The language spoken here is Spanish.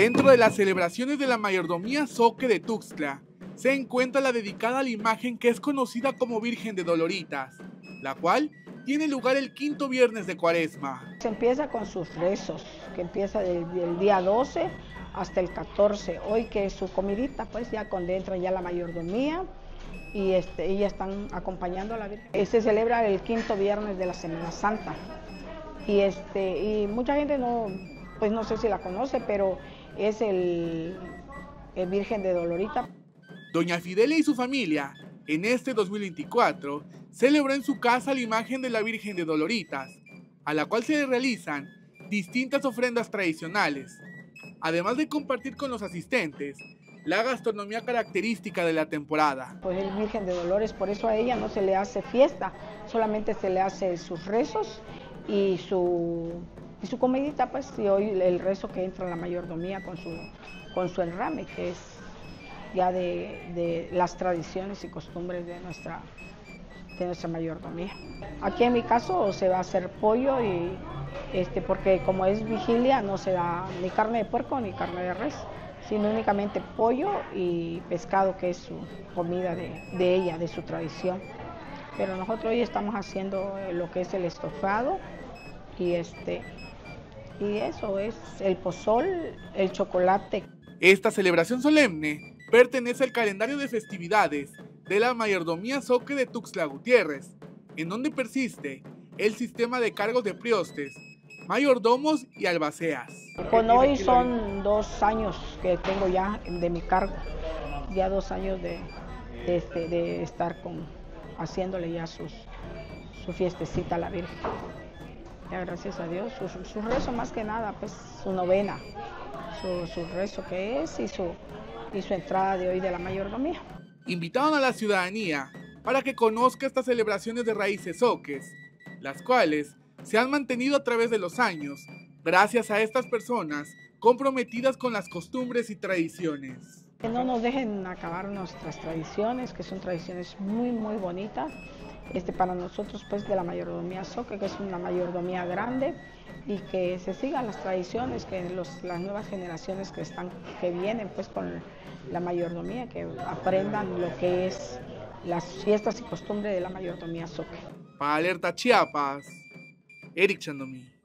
Dentro de las celebraciones de la mayordomía Zoque de Tuxtla, se encuentra la dedicada a la imagen que es conocida como Virgen de Doloritas, la cual tiene lugar el quinto viernes de Cuaresma. Se empieza con sus rezos, que empieza del día 12 hasta el 14. Hoy que es su comidita, pues ya cuando entra ya la mayordomía y ellas están acompañando a la Virgen. Se celebra el quinto viernes de la Semana Santa y mucha gente pues no sé si la conoce, pero es el Virgen de Dolorita. Doña Fidelia y su familia, en este 2024, celebró en su casa la imagen de la Virgen de Doloritas, a la cual se le realizan distintas ofrendas tradicionales, además de compartir con los asistentes la gastronomía característica de la temporada. Pues es Virgen de Dolores, por eso a ella no se le hace fiesta, solamente se le hace sus rezos y su comidita, pues, y hoy el rezo que entra en la mayordomía con su enrame, que es ya de las tradiciones y costumbres de nuestra mayordomía. Aquí en mi caso se va a hacer pollo porque como es vigilia no se da ni carne de puerco ni carne de res, sino únicamente pollo y pescado, que es su comida de ella, de su tradición. Pero nosotros hoy estamos haciendo lo que es el estofado y eso es el pozol, el chocolate. Esta celebración solemne pertenece al calendario de festividades de la mayordomía Zoque de Tuxtla Gutiérrez, en donde persiste el sistema de cargos de priostes, mayordomos y albaceas. Con hoy son 2 años que tengo ya de mi cargo, ya 2 años de estar haciéndole ya su fiestecita a la Virgen. Ya gracias a Dios, su rezo más que nada, pues su novena, su rezo que es y su entrada de hoy de la mayordomía. Invitaron a la ciudadanía para que conozca estas celebraciones de raíces zoques, las cuales se han mantenido a través de los años, gracias a estas personas comprometidas con las costumbres y tradiciones. Que no nos dejen acabar nuestras tradiciones, que son tradiciones muy, muy bonitas. Para nosotros, pues, de la mayordomía Zoque, que es una mayordomía grande, y que se sigan las tradiciones, que las nuevas generaciones que vienen, pues, con la mayordomía, que aprendan lo que es las fiestas y costumbres de la mayordomía Zoque. Para Alerta Chiapas, Eric Chandomí.